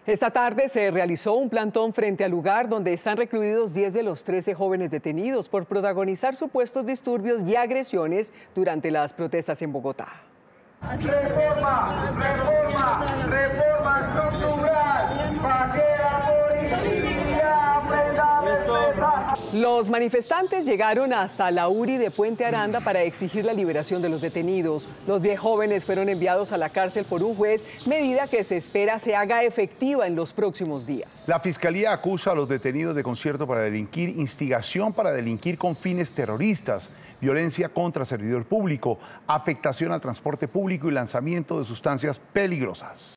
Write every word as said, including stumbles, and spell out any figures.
Esta tarde se realizó un plantón frente al lugar donde están recluidos diez de los trece jóvenes detenidos por protagonizar supuestos disturbios y agresiones durante las protestas en Bogotá. Reforma, reforma, reforma estructural, para que la policía aprenda a respetar. Los manifestantes llegaron hasta la U R I de Puente Aranda para exigir la liberación de los detenidos. Los diez jóvenes fueron enviados a la cárcel por un juez, medida que se espera se haga efectiva en los próximos días. La Fiscalía acusa a los detenidos de concierto para delinquir, instigación para delinquir con fines terroristas, violencia contra servidor público, afectación al transporte público y lanzamiento de sustancias peligrosas.